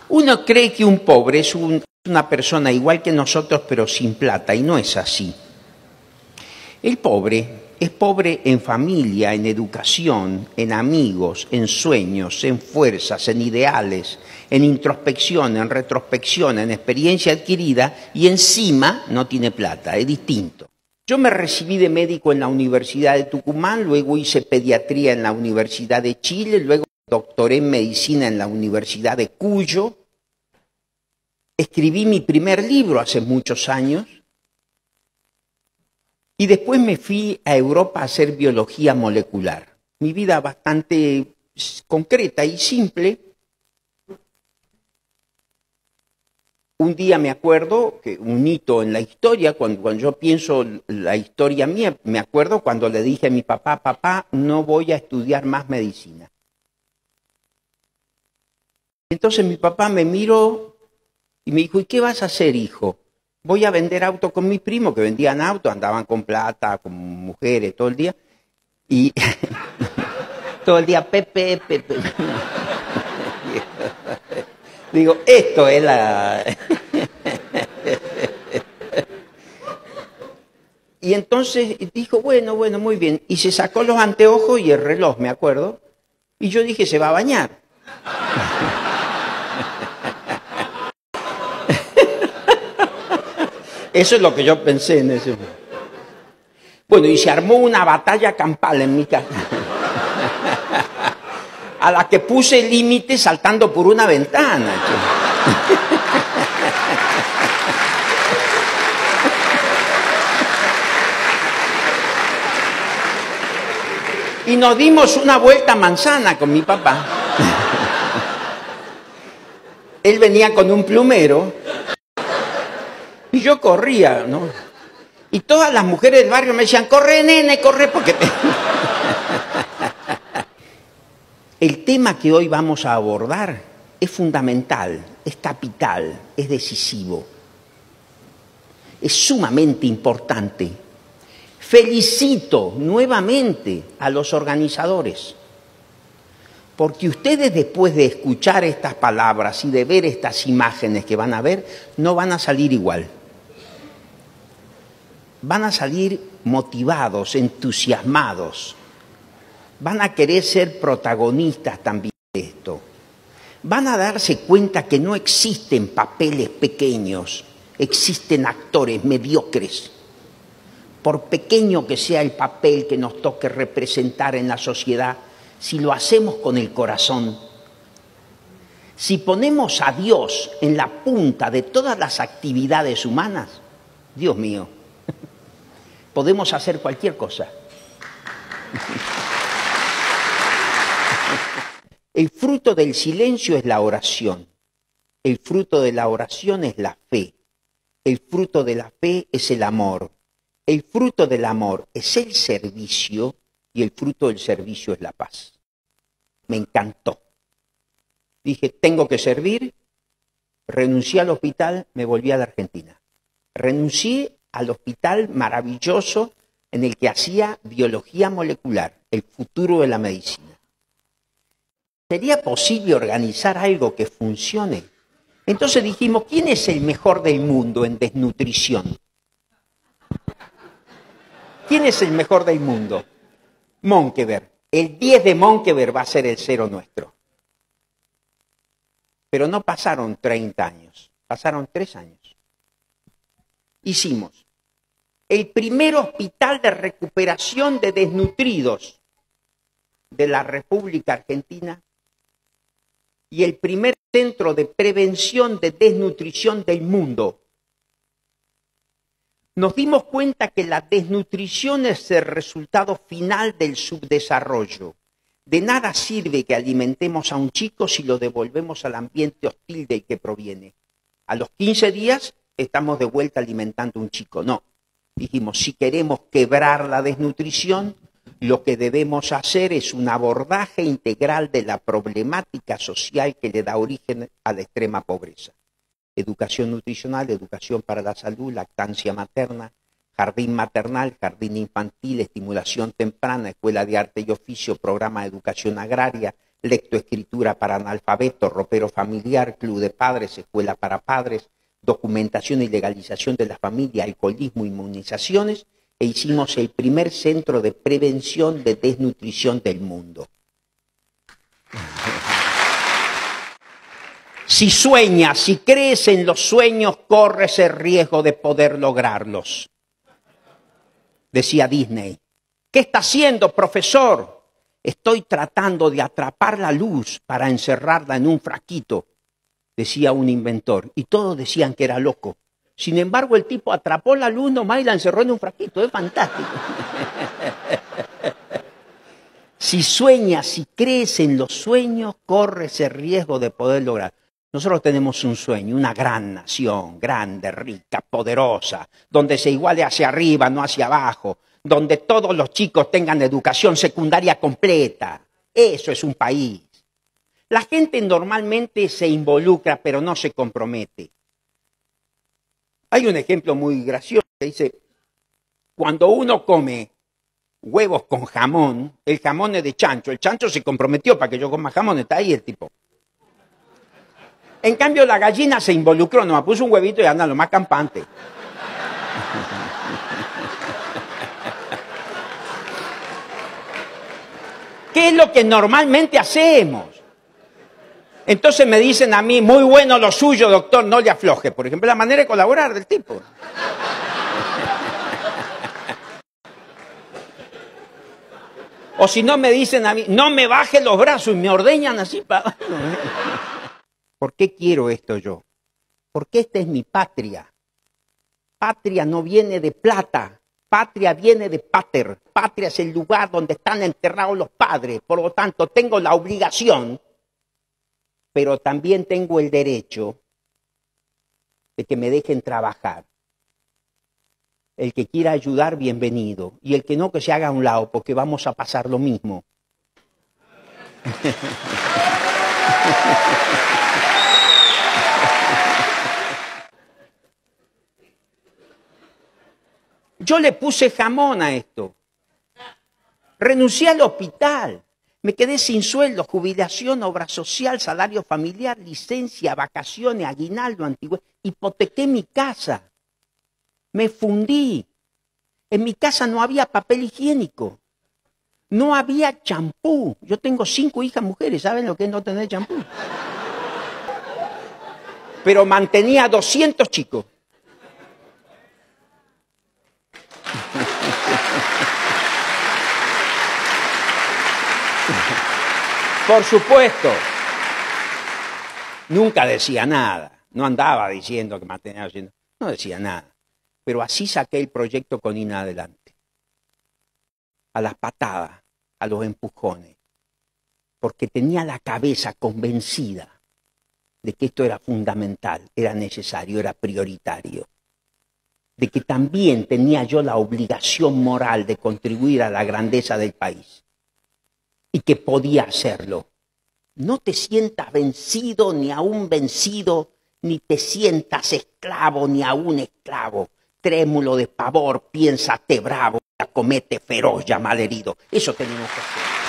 Uno cree que un pobre es una persona igual que nosotros, pero sin plata, y no es así. El pobre es pobre en familia, en educación, en amigos, en sueños, en fuerzas, en ideales, en introspección, en retrospección, en experiencia adquirida, y encima no tiene plata, es distinto. Yo me recibí de médico en la Universidad de Tucumán, luego hice pediatría en la Universidad de Chile, luego doctoré en medicina en la Universidad de Cuyo. Escribí mi primer libro hace muchos años y después me fui a Europa a hacer biología molecular. Mi vida bastante concreta y simple. Un día me acuerdo, que un hito en la historia, cuando yo pienso la historia mía, me acuerdo cuando le dije a mi papá, papá, no voy a estudiar más medicina. Entonces mi papá me miró y me dijo, ¿y qué vas a hacer, hijo? Voy a vender auto con mi primo, que vendían autos, andaban con plata, con mujeres todo el día. Y todo el día, Pepe. Digo, esto es la... Y entonces dijo, bueno, muy bien. Y se sacó los anteojos y el reloj, me acuerdo. Y yo dije, se va a bañar. Eso es lo que yo pensé en ese momento. Bueno, y se armó una batalla campal en mi casa, a la que puse límite saltando por una ventana. Y nos dimos una vuelta a manzana con mi papá. Él venía con un plumero y yo corría, ¿no? Y todas las mujeres del barrio me decían, corre, nene, corre, porque... El tema que hoy vamos a abordar es fundamental, es capital, es decisivo, es sumamente importante. Felicito nuevamente a los organizadores, porque ustedes después de escuchar estas palabras y de ver estas imágenes que van a ver, no van a salir igual. Van a salir motivados, entusiasmados. Van a querer ser protagonistas también de esto. Van a darse cuenta que no existen papeles pequeños, existen actores mediocres. Por pequeño que sea el papel que nos toque representar en la sociedad, si lo hacemos con el corazón, si ponemos a Dios en la punta de todas las actividades humanas, Dios mío, podemos hacer cualquier cosa. El fruto del silencio es la oración. El fruto de la oración es la fe. El fruto de la fe es el amor. El fruto del amor es el servicio y el fruto del servicio es la paz. Me encantó. Dije, tengo que servir. Renuncié al hospital, me volví a la Argentina. Renuncié al hospital maravilloso en el que hacía biología molecular, el futuro de la medicina. ¿Sería posible organizar algo que funcione? Entonces dijimos, ¿quién es el mejor del mundo en desnutrición? ¿Quién es el mejor del mundo? Monkeberg. El 10 de Monkeberg va a ser el 0 nuestro. Pero no pasaron 30 años, pasaron 3 años. Hicimos el primer hospital de recuperación de desnutridos de la República Argentina y el primer centro de prevención de desnutrición del mundo. Nos dimos cuenta que la desnutrición es el resultado final del subdesarrollo. De nada sirve que alimentemos a un chico si lo devolvemos al ambiente hostil del que proviene. A los 15 días estamos de vuelta alimentando a un chico. No. Dijimos, si queremos quebrar la desnutrición, lo que debemos hacer es un abordaje integral de la problemática social que le da origen a la extrema pobreza. Educación nutricional, educación para la salud, lactancia materna, jardín maternal, jardín infantil, estimulación temprana, escuela de arte y oficio, programa de educación agraria, lectoescritura para analfabetos, ropero familiar, club de padres, escuela para padres, documentación y legalización de la familia, alcoholismo, inmunizaciones, e hicimos el primer centro de prevención de desnutrición del mundo. Si sueñas, si crees en los sueños, corres el riesgo de poder lograrlos. Decía Disney. ¿Qué está haciendo, profesor? Estoy tratando de atrapar la luz para encerrarla en un frasquito, decía un inventor. Y todos decían que era loco. Sin embargo, el tipo atrapó la luz nomás y la encerró en un frasquito. Es fantástico. Si sueñas, si crees en los sueños, corres el riesgo de poder lograr. Nosotros tenemos un sueño, una gran nación, grande, rica, poderosa, donde se iguale hacia arriba, no hacia abajo, donde todos los chicos tengan educación secundaria completa. Eso es un país. La gente normalmente se involucra, pero no se compromete. Hay un ejemplo muy gracioso que dice, cuando uno come huevos con jamón, el jamón es de chancho, el chancho se comprometió para que yo coma jamón, está ahí el tipo. En cambio, la gallina se involucró, nomás puso un huevito y anda lo más campante. ¿Qué es lo que normalmente hacemos? Entonces me dicen a mí, muy bueno lo suyo, doctor, no le afloje. Por ejemplo, la manera de colaborar del tipo. O si no me dicen a mí, no me baje los brazos y me ordeñan así para... ¿Por qué quiero esto yo? Porque esta es mi patria. Patria no viene de plata, patria viene de pater. Patria es el lugar donde están enterrados los padres. Por lo tanto, tengo la obligación, pero también tengo el derecho de que me dejen trabajar. El que quiera ayudar, bienvenido. Y el que no, que se haga a un lado, porque vamos a pasar lo mismo. Yo le puse jamón a esto. Renuncié al hospital. Me quedé sin sueldo, jubilación, obra social, salario familiar, licencia, vacaciones, aguinaldo, antigüedad. Hipotequé mi casa. Me fundí. En mi casa no había papel higiénico. No había champú. Yo tengo 5 hijas mujeres. ¿Saben lo que es no tener champú? Pero mantenía 200 chicos. Por supuesto, nunca decía nada, no andaba diciendo que mantenía haciendo, no decía nada, pero así saqué el proyecto con Ina adelante, a las patadas, a los empujones, porque tenía la cabeza convencida de que esto era fundamental, era necesario, era prioritario, de que también tenía yo la obligación moral de contribuir a la grandeza del país. Y que podía hacerlo. No te sientas vencido ni aún vencido, ni te sientas esclavo ni aún esclavo. Trémulo de pavor, piénsate bravo, acomete feroz ya malherido. Eso tenemos que hacer.